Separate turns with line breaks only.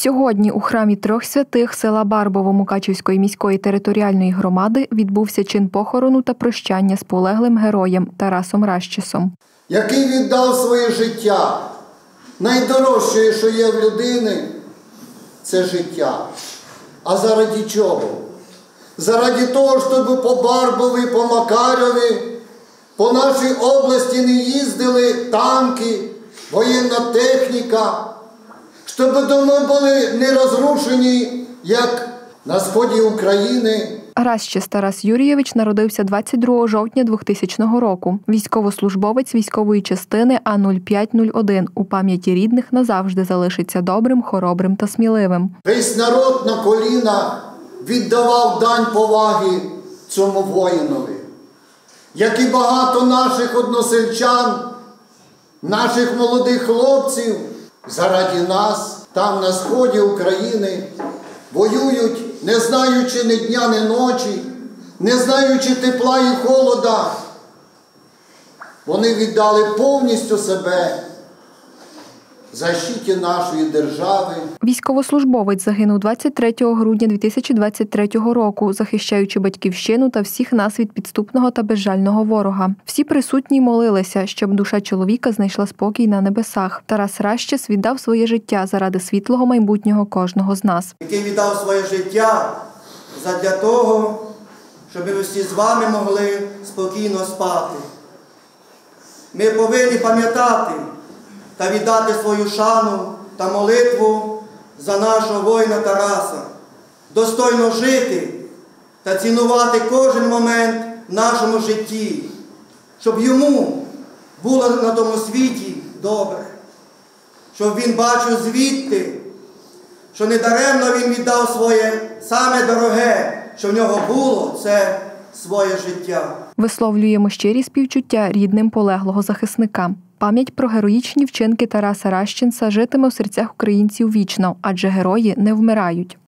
Сьогодні у храмі Трьох Святих села Барбово Мукачівської міської територіальної громади відбувся чин похорону та прощання з полеглим героєм Тарасом Ращисом.
Який віддав своє життя. Найдорожче, що є в людини, це життя. А заради чого? Заради того, щоб по Барбові, по Макарьові, по нашій області не їздили танки, воєнна техніка, щоб доми були не розрушені, як на сході України.
Ращис Тарас Юрійович народився 22 жовтня 2000 року. Військовослужбовець військової частини А-0501. У пам'яті рідних назавжди залишиться добрим, хоробрим та сміливим.
Весь народ на коліна віддавав дань поваги цьому воїнові. Як і багато наших односельчан, наших молодих хлопців, заради нас, там на сході України, воюють, не знаючи ні дня, ні ночі, не знаючи тепла і холода. Вони віддали повністю себе защиті нашої держави.
Військовослужбовець загинув 23 грудня 2023 року, захищаючи батьківщину та всіх нас від підступного та безжального ворога. Всі присутні молилися, щоб душа чоловіка знайшла спокій на небесах. Тарас Ращис віддав своє життя заради світлого майбутнього кожного з нас.
Який віддав своє життя задля того, щоб ми всі з вами могли спокійно спати. Ми повинні пам'ятати та віддати свою шану та молитву за нашого воїна Тараса, достойно жити та цінувати кожен момент в нашому житті, щоб йому було на тому світі добре, щоб він бачив звідти, що недаремно він віддав своє саме дороге, що в нього було, це своє життя.
Висловлюємо щирі співчуття рідним полеглого захисника. Пам'ять про героїчні вчинки Тараса Ращиса житиме в серцях українців вічно, адже герої не вмирають.